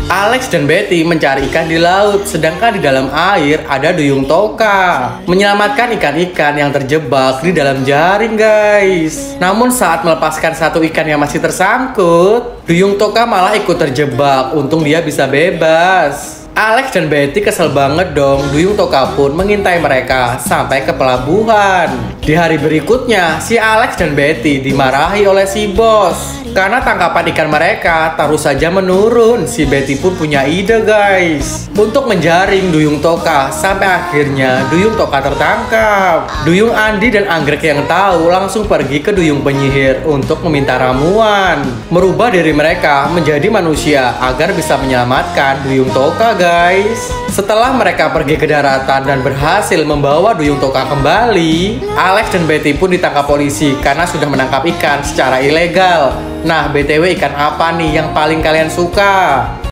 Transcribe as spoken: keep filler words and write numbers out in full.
Alex dan Betty mencari ikan di laut, sedangkan di dalam air ada Duyung Toka menyelamatkan ikan-ikan yang terjebak di dalam jaring, guys. Namun saat melepaskan satu ikan yang masih tersangkut, Duyung Toka malah ikut terjebak. Untung dia bisa bebas. Alex dan Betty kesel banget dong. Duyung Toka pun mengintai mereka sampai ke pelabuhan. Di hari berikutnya, si Alex dan Betty dimarahi oleh si bos karena tangkapan ikan mereka terus saja menurun. Si Betty pun punya ide, guys, untuk menjaring Duyung Toka. Sampai akhirnya Duyung Toka tertangkap. Duyung Andi dan Anggrek yang tahu langsung pergi ke Duyung Penyihir untuk meminta ramuan, merubah diri mereka menjadi manusia agar bisa menyelamatkan Duyung Toka, guys. Setelah mereka pergi ke daratan dan berhasil membawa Duyung Toka kembali, Alex dan Betty pun ditangkap polisi karena sudah menangkap ikan secara ilegal. Nah, B T W ikan apa nih yang paling kalian suka?